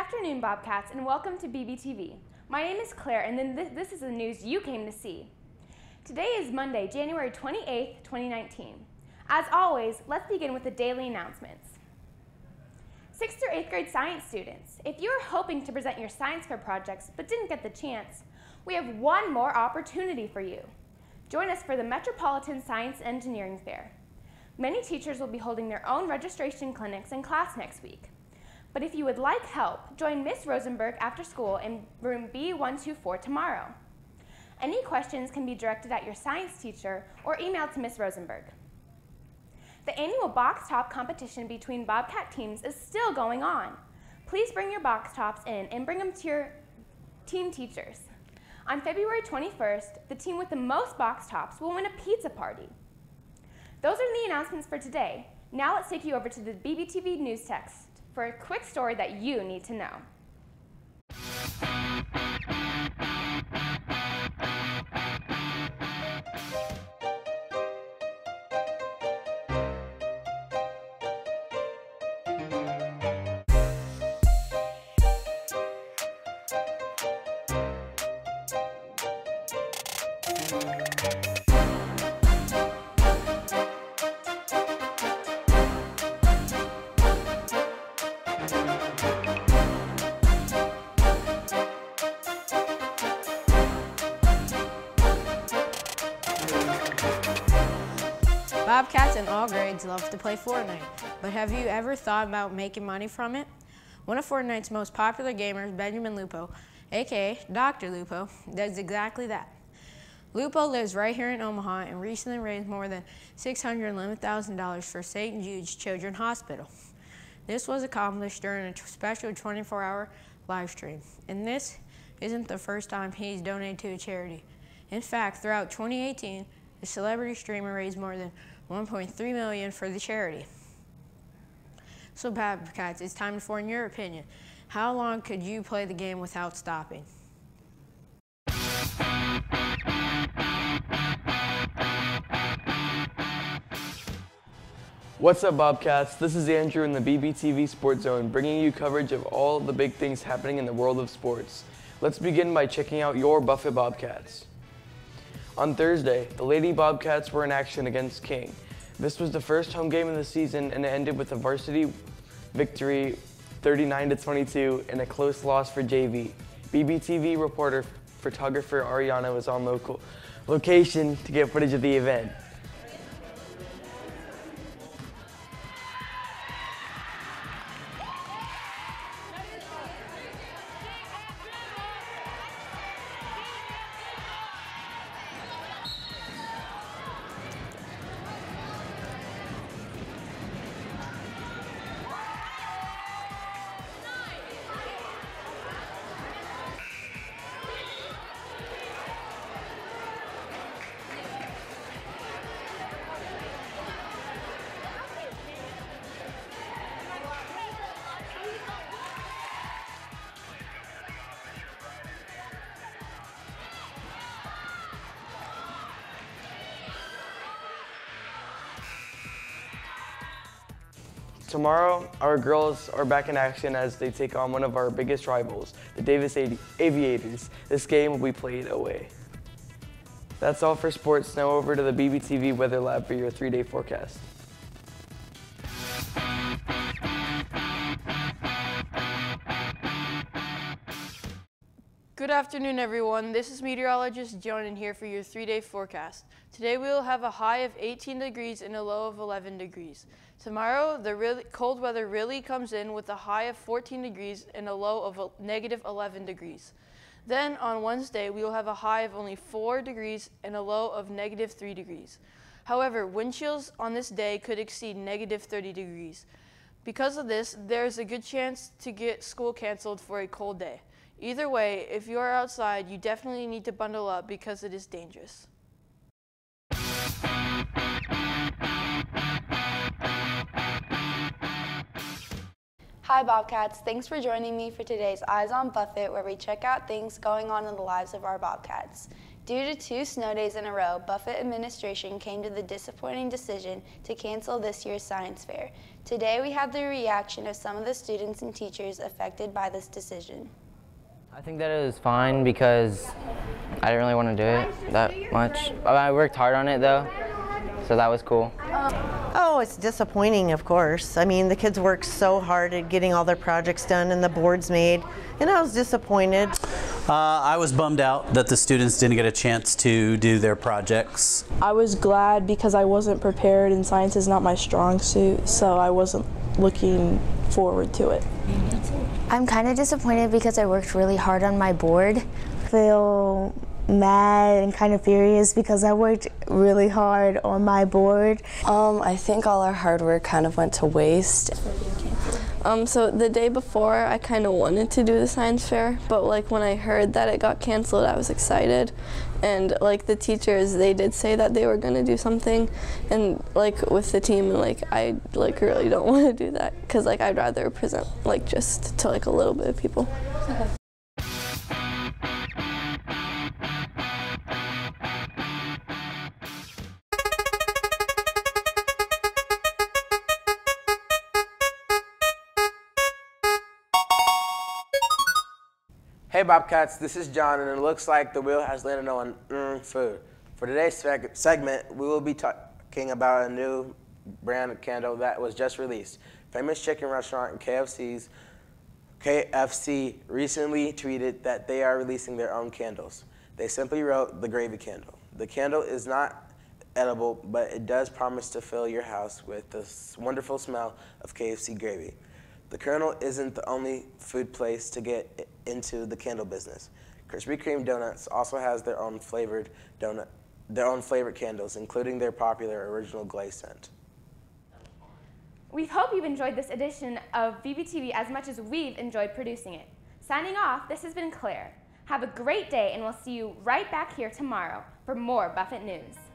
afternoon, Bobcats, and welcome to BBTV. My name is Claire, and this is the news you came to see. Today is Monday, January 28th, 2019. As always, let's begin with the daily announcements. 6th through 8th grade science students, if you are hoping to present your science fair projects but didn't get the chance, we have one more opportunity for you. Join us for the Metropolitan Science Engineering Fair. Many teachers will be holding their own registration clinics in class next week. But if you would like help, join Miss Rosenberg after school in room B124 tomorrow. Any questions can be directed at your science teacher or emailed to Miss Rosenberg. The annual box top competition between Bobcat teams is still going on. Please bring your box tops in and bring them to your team teachers. On February 21st, the team with the most box tops will win a pizza party. Those are the announcements for today. Now let's take you over to the BBTV news text for a quick story that you need to know. Bobcats in all grades love to play Fortnite, but have you ever thought about making money from it? One of Fortnite's most popular gamers, Benjamin Lupo, aka Dr. Lupo, does exactly that. Lupo lives right here in Omaha and recently raised more than $611,000 for St. Jude's Children's Hospital. This was accomplished during a special 24-hour live stream, and this isn't the first time he's donated to a charity. In fact, throughout 2018, the celebrity streamer raised more than $1.3 million for the charity. So Bobcats, it's time for your opinion. How long could you play the game without stopping? What's up, Bobcats? This is Andrew in the BBTV Sports Zone, bringing you coverage of all the big things happening in the world of sports. Let's begin by checking out your Buffett Bobcats. On Thursday, the Lady Bobcats were in action against King. This was the first home game of the season, and it ended with a varsity victory 39-22 and a close loss for JV. BBTV reporter photographer Ariana was on location to get footage of the event. Tomorrow, our girls are back in action as they take on one of our biggest rivals, the Davis Aviators. This game will be played away. That's all for sports. Now over to the BBTV Weather Lab for your 3-day forecast. Good afternoon, everyone. This is meteorologist Jonan here for your 3-day forecast. Today we will have a high of 18 degrees and a low of 11 degrees. Tomorrow, the cold weather really comes in with a high of 14 degrees and a low of negative 11 degrees. Then on Wednesday, we will have a high of only 4 degrees and a low of negative 3 degrees. However, wind chills on this day could exceed negative 30 degrees. Because of this, there is a good chance to get school canceled for a cold day. Either way, if you are outside, you definitely need to bundle up because it is dangerous. Hi Bobcats, thanks for joining me for today's Eyes on Buffett, where we check out things going on in the lives of our Bobcats. Due to 2 snow days in a row, Buffett administration came to the disappointing decision to cancel this year's science fair. Today we have the reaction of some of the students and teachers affected by this decision. I think that it was fine because I didn't really want to do it that much. I worked hard on it though, so that was cool. Oh, it's disappointing, of course. I mean, the kids worked so hard at getting all their projects done and the boards made, and I was disappointed. I was bummed out that the students didn't get a chance to do their projects. I was glad because I wasn't prepared and science is not my strong suit, so I wasn't looking forward to it. I'm kind of disappointed because I worked really hard on my board. I feel mad and kind of furious because I worked really hard on my board. I think all our hard work kind of went to waste. So the day before I kind of wanted to do the science fair, but like when I heard that it got canceled, I was excited. And like the teachers, they did say that they were going to do something, and like with the team, and like I like really don't want to do that because like I'd rather present like just to like a little bit of people. Hey Bobcats, this is John, and it looks like the wheel has landed on food. For today's segment, we will be talking about a new brand of candle that was just released. Famous chicken restaurant KFC recently tweeted that they are releasing their own candles. They simply wrote the gravy candle. The candle is not edible, but it does promise to fill your house with the wonderful smell of KFC gravy. The Colonel isn't the only food place to get into the candle business. Krispy Kreme Donuts also has their own flavored candles, including their popular original glaze scent. We hope you've enjoyed this edition of BBTV as much as we've enjoyed producing it. Signing off, this has been Claire. Have a great day, and we'll see you right back here tomorrow for more Buffett News.